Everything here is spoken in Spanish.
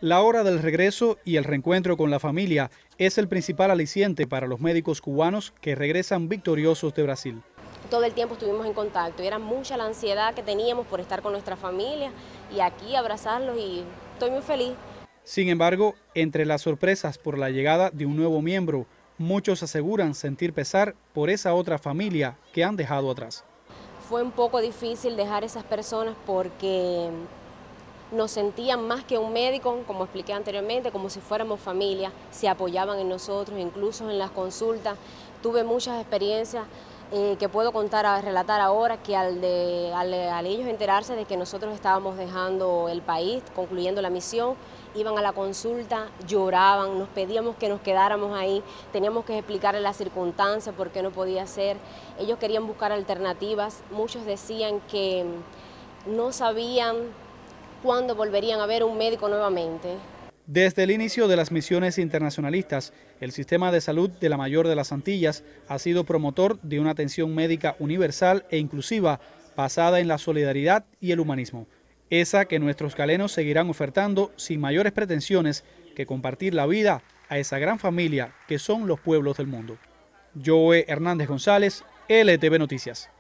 La hora del regreso y el reencuentro con la familia es el principal aliciente para los médicos cubanos que regresan victoriosos de Brasil. Todo el tiempo estuvimos en contacto y era mucha la ansiedad que teníamos por estar con nuestra familia y aquí abrazarlos, y estoy muy feliz. Sin embargo, entre las sorpresas por la llegada de un nuevo miembro, muchos aseguran sentir pesar por esa otra familia que han dejado atrás. Fue un poco difícil dejar esas personas porque nos sentían más que un médico, como expliqué anteriormente, como si fuéramos familia, se apoyaban en nosotros, incluso en las consultas. Tuve muchas experiencias que puedo relatar ahora, que al ellos enterarse de que nosotros estábamos dejando el país, concluyendo la misión, iban a la consulta, lloraban, nos pedíamos que nos quedáramos ahí, teníamos que explicarles las circunstancias, por qué no podía ser. Ellos querían buscar alternativas, muchos decían que no sabían cuándo volverían a ver un médico nuevamente. Desde el inicio de las misiones internacionalistas, el sistema de salud de la mayor de las Antillas ha sido promotor de una atención médica universal e inclusiva basada en la solidaridad y el humanismo. Esa que nuestros galenos seguirán ofertando sin mayores pretensiones que compartir la vida a esa gran familia que son los pueblos del mundo. Joe Hernández González, LTV Noticias.